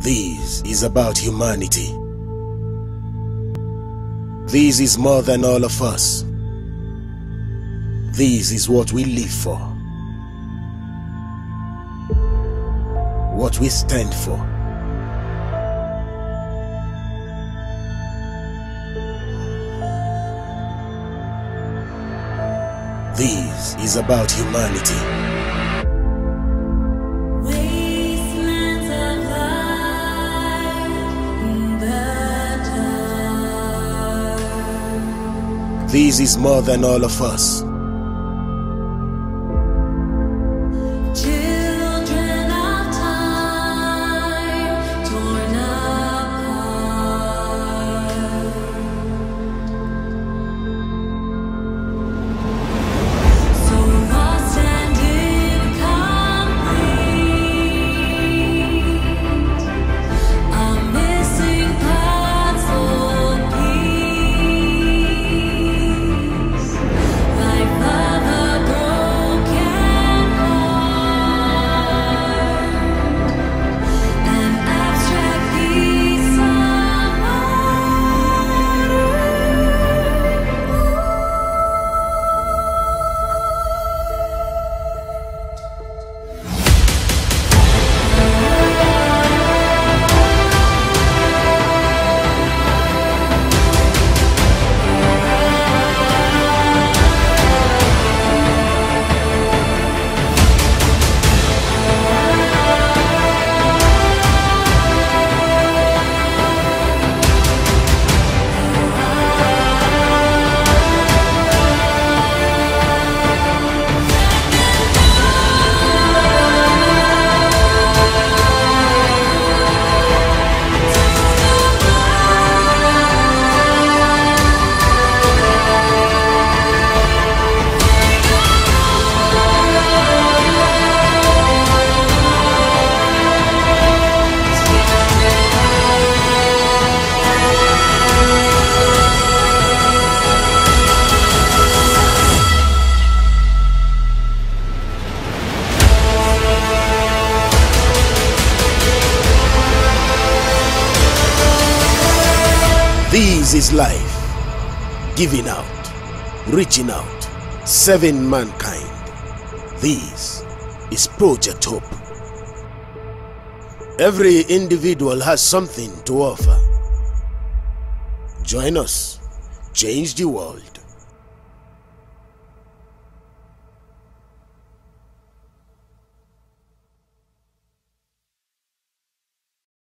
This is about humanity. This is more than all of us. This is what we live for. What we stand for. This is about humanity. This is more than all of us. Children of time, torn apart. So lost and incomplete. A missing puzzle piece. Like love, a broken heart, an abstract piece of This is life, giving out, reaching out, serving mankind. This is Project Hope. Every individual has something to offer. Join us, change the world.